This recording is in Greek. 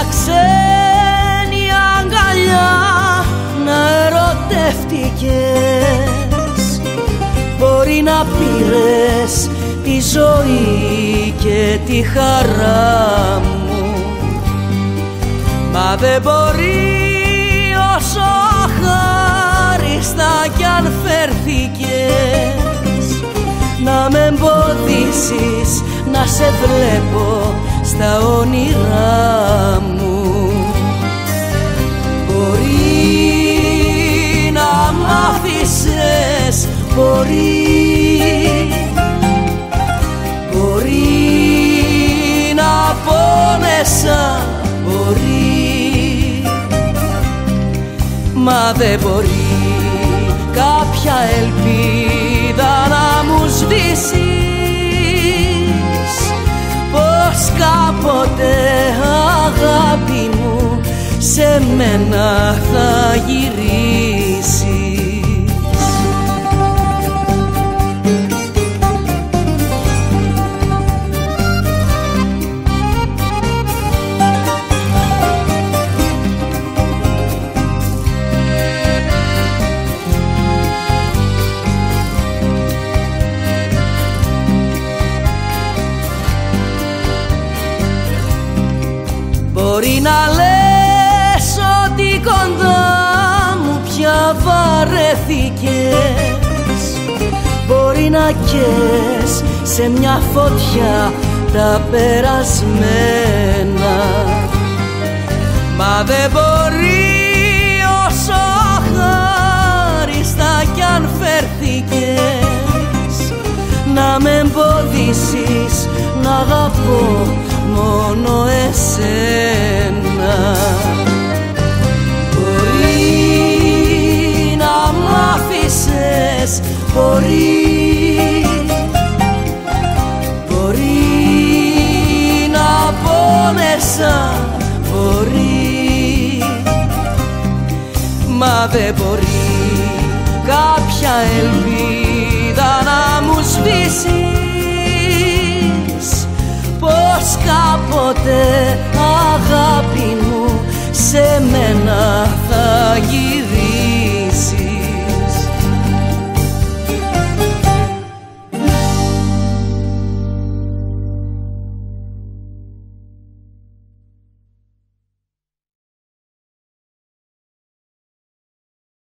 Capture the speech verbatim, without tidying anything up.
ξένη αγκαλιά να ερωτεύτηκες. Μπορεί να πήρες τη ζωή και τη χαρά μου, μα δεν μπορεί όσο αχάριστα κι αν φέρθηκες να με εμποδίσεις να σε βλέπω στα όνειρά μου. Μπορεί να μ' άφησες, μπορεί, μπορεί να πόνεσα, μπορεί, μα δεν μπορεί κάποια ελπίδα να μου σβήσεις, πως κάποτε αγάπη μου σε μένα θα γυρίσεις. Μπορεί να λες ότι κοντά μου πια βαρέθηκες, μπορεί να καις σε μια φωτιά τα περασμένα, μα δεν μπορεί όσο αχάριστα κι αν φέρθηκες να με εμποδίσεις να αγαπώ μόνο εσένα. Μπορεί να μ' άφησες, μπορεί, μπορεί να πόνεσα, μπορεί, μα δεν μπορεί κάποια ελπίδα να μου σβήσεις, πως κάποτε αγάπη μου σε μένα θα γυρίσεις.